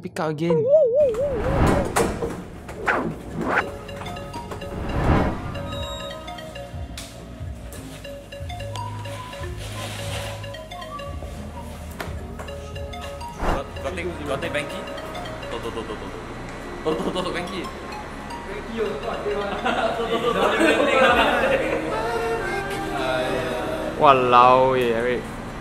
pick up again. Có tay Banky. Tô Banky. Walao, Derrick.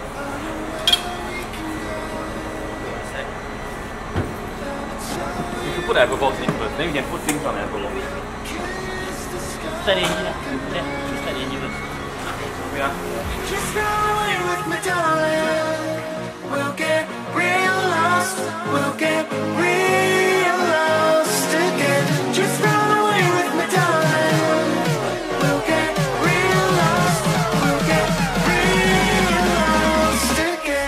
You should put the apple box in first, then we can put things on the apple box. Start the engine. Yeah, start the engine first. Yeah. Just run away with me, darling. We'll get real lost. We'll get real lost again. Just run away with me, darling. We'll get real lost. We'll get real lost again.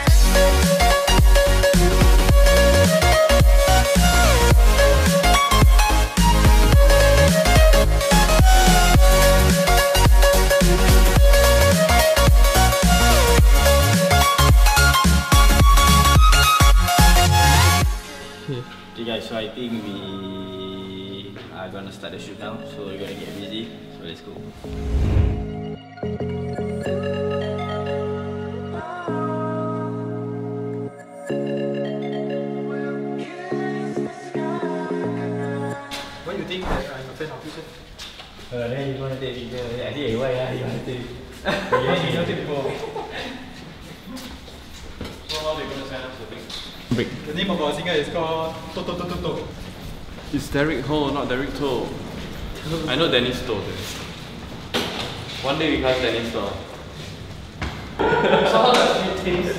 Okay guys, so I think we are gonna start the shoot now. So we're gonna get busy. So let's go. Why do you think that I'm a fan of Fusion? Then you wanna take picture? I think why you wanna take? You don't take before. So how they gonna sign up the thing? The name of our singer is called To. It's Derrick Ho, not Derrick To. I know Dennis To. One day we class Dennis To. So how does it taste?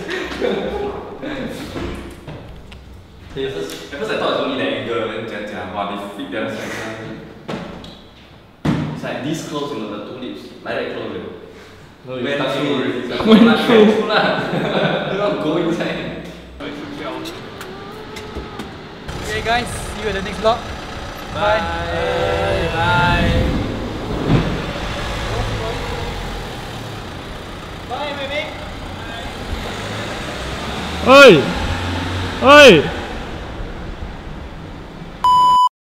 At first I thought it's only that angle, then wow, they flip the other side. It's like this close, you know, the two lips, like that close. No, you touch it already. You're not going inside. Okay guys, see you at the next vlog. Bye. Bye, baby. Oi! Oi!